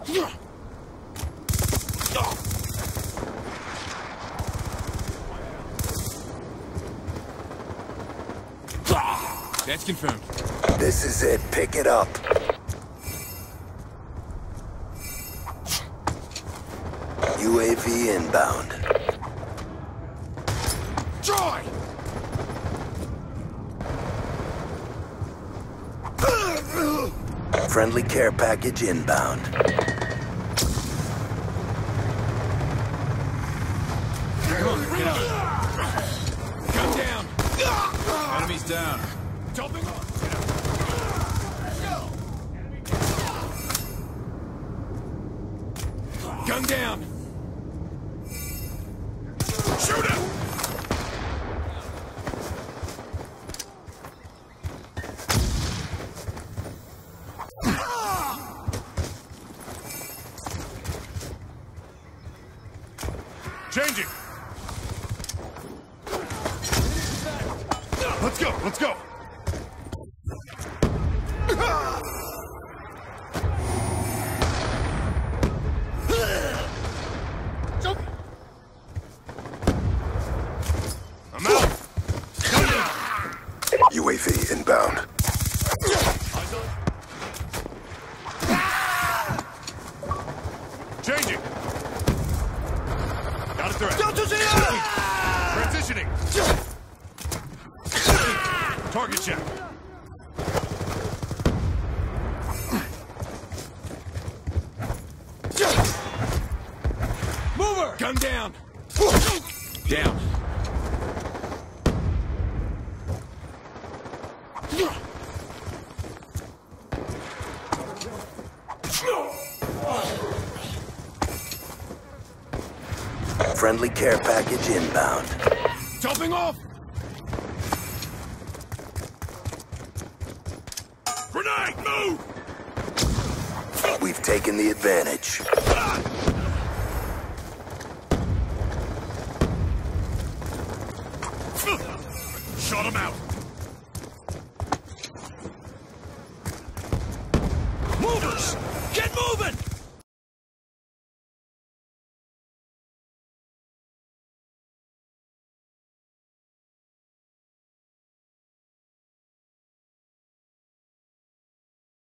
That's confirmed. This is it. Pick it up. UAV inbound. Joy! Friendly care package inbound. Come on, get up. Gun down. Enemies down. Jumping on. Gun down. Shoot him. Changing. Let's go. Let's go. I'm out. UAV inbound. Changing. Got a threat. Transitioning. Target check. Mover. Gun down. Down. Friendly care package inbound. Jumping off. Grenade, move. We've taken the advantage. Shut him out.